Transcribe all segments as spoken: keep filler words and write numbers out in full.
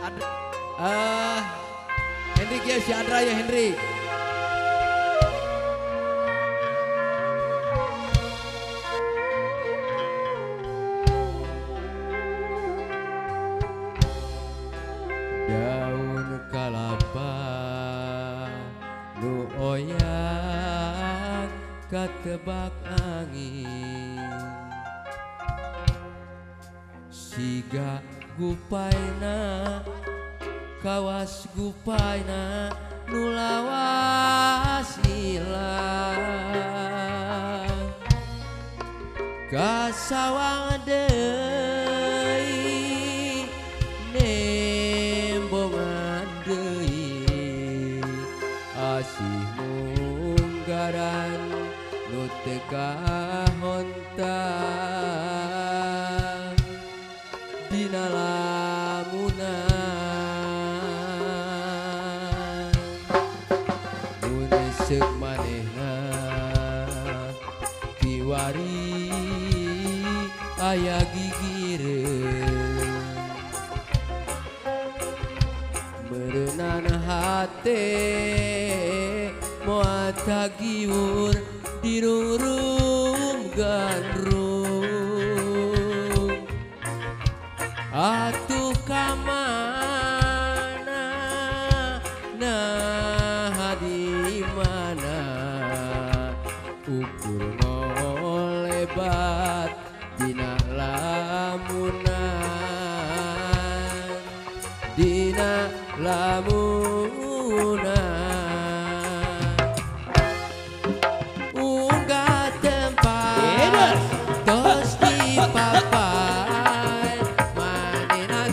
Ad uh, Hendrik ya, si Andra ya Hendrik. Daun kalapa nu oyak katebak angin, siga gupayna kawas gupayna nu lawas ilang, kasawang deui nembongan deui asih munggaran nu teu kahontan dina lamunan. Mun seuk manehna kiwari aya gigireun, meureunana hate moal tagiur dirungrum gandrung. Atuh kamana nah di mana ukur ngolebat dina lamunan, dina lamunan. Unggah tempat tos di papan manehna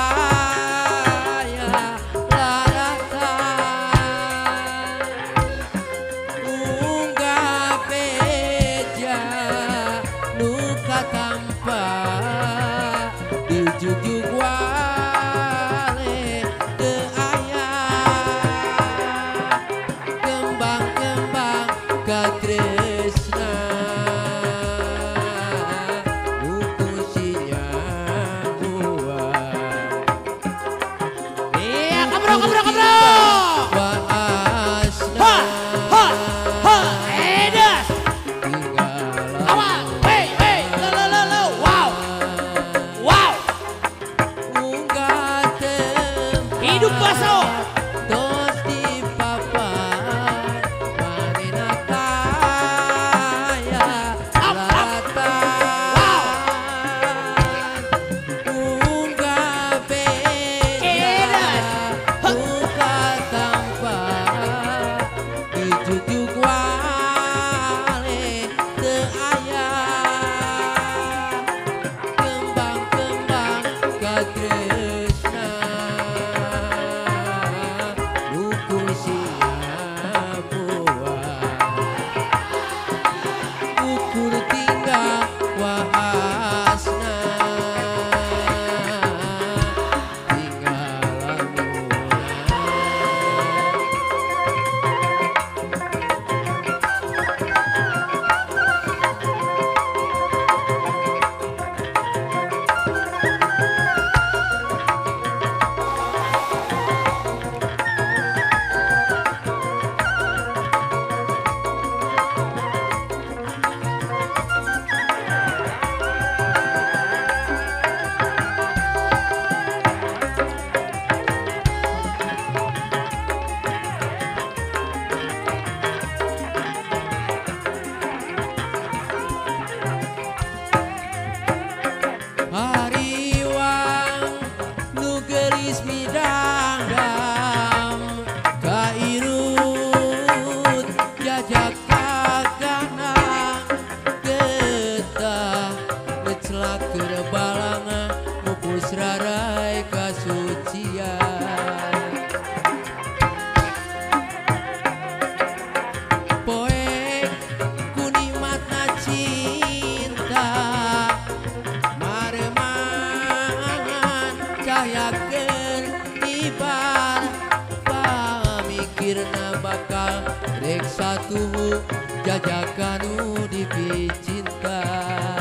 taya laratan, unggah beja nu katampa di jugjug wale teu aya kembang-kembang katresna nu kusinya buah. Iya, kabro, kabro, kabro. Waasna Ha, ha, ha, edas. Awas, hey, hey, lo, lo, lo, lo, wow, wow. unggah tempat Hidup baso. tos di papan manehna taya laratan, unggah beja nu katampa di jugjug wale teu aya kembang-kembang katresna nu kusinya buah. Ukur tinggal waasna tinggal lamunan. Hariwang nu geulis midangdam kairut jajak kakanang getah ngeclak keur balanga mupus rarai kasucian. Poe kunikmatna cinta maremangan cahayakeun ibar pamikirna bakal rek satuhu jajakan nu dipicinta.